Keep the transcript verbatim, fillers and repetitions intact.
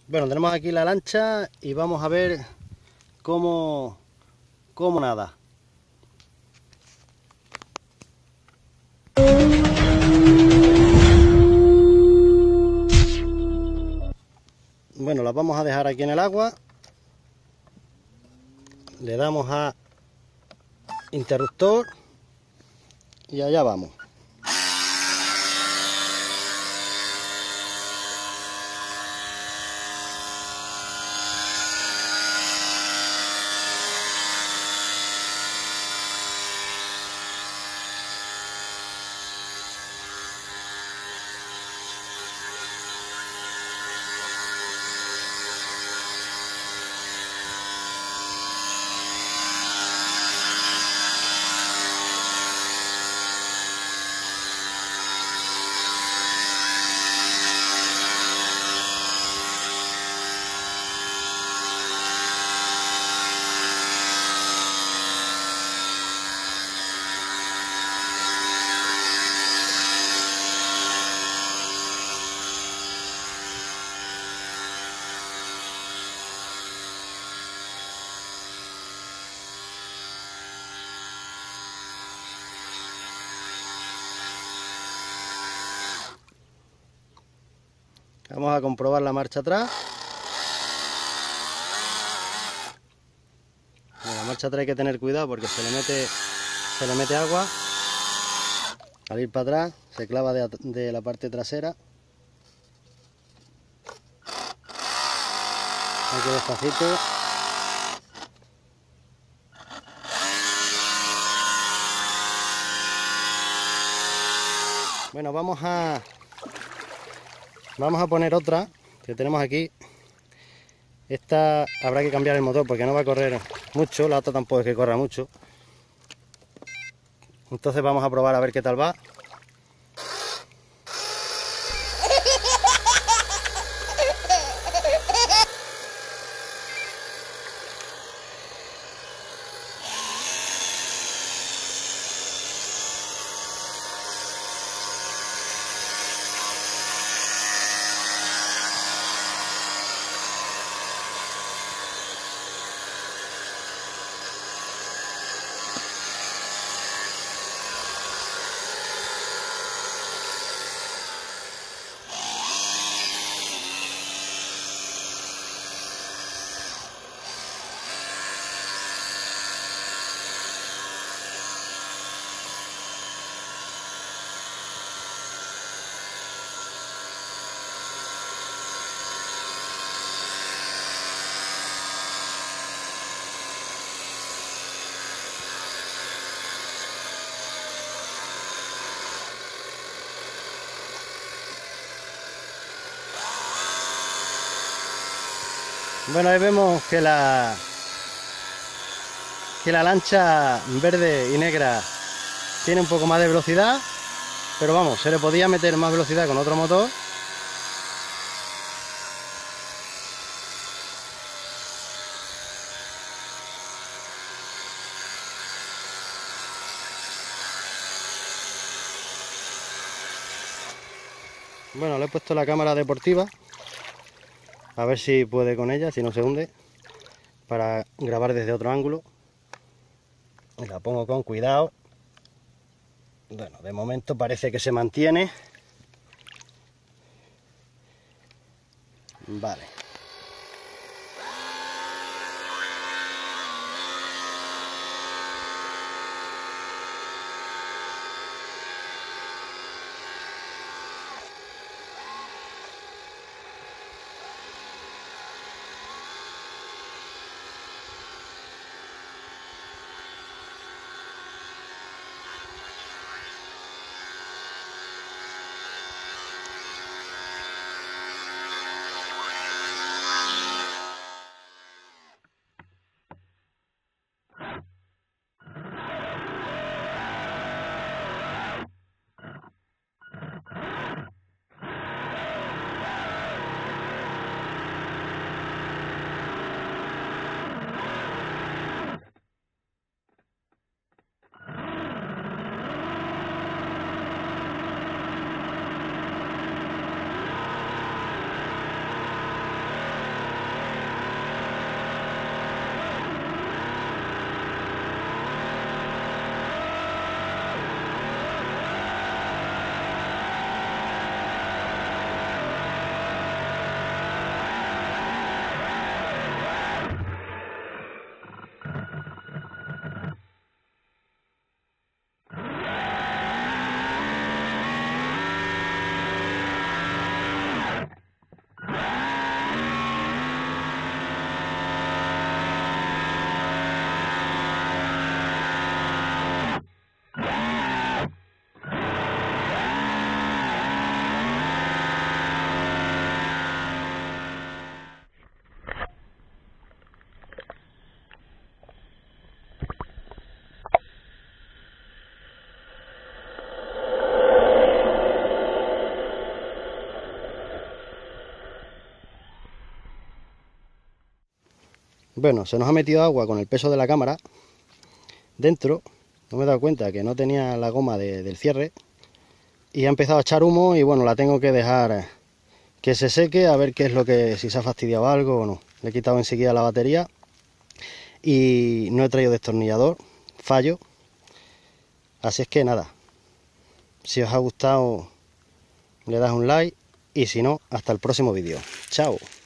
Bueno, tenemos aquí la lancha y vamos a ver cómo, cómo nada. Bueno, las vamos a dejar aquí en el agua. Le damos a interruptor y allá vamos. Vamos a comprobar la marcha atrás. En la marcha atrás hay que tener cuidado porque se le mete, se le mete agua. Al ir para atrás se clava de, de la parte trasera. Hay que despacito. Bueno, vamos a vamos a poner otra que tenemos aquí. Esta habrá que cambiar el motor porque no va a correr mucho, la otra tampoco es que corra mucho. Entonces vamos a probar a ver qué tal va. Bueno, ahí vemos que la que la lancha verde y negra tiene un poco más de velocidad, pero vamos, se le podía meter más velocidad con otro motor. Bueno, le he puesto la cámara deportiva, a ver si puede con ella, si no se hunde, para grabar desde otro ángulo. Y la pongo con cuidado. Bueno, de momento parece que se mantiene. Vale. Bueno, se nos ha metido agua con el peso de la cámara dentro. No me he dado cuenta que no tenía la goma de, del cierre. Y ha empezado a echar humo y bueno, la tengo que dejar que se seque a ver qué es lo que, si se ha fastidiado algo o no. Le he quitado enseguida la batería y no he traído destornillador, fallo. Así es que nada, si os ha gustado le das un like y si no, hasta el próximo vídeo. Chao.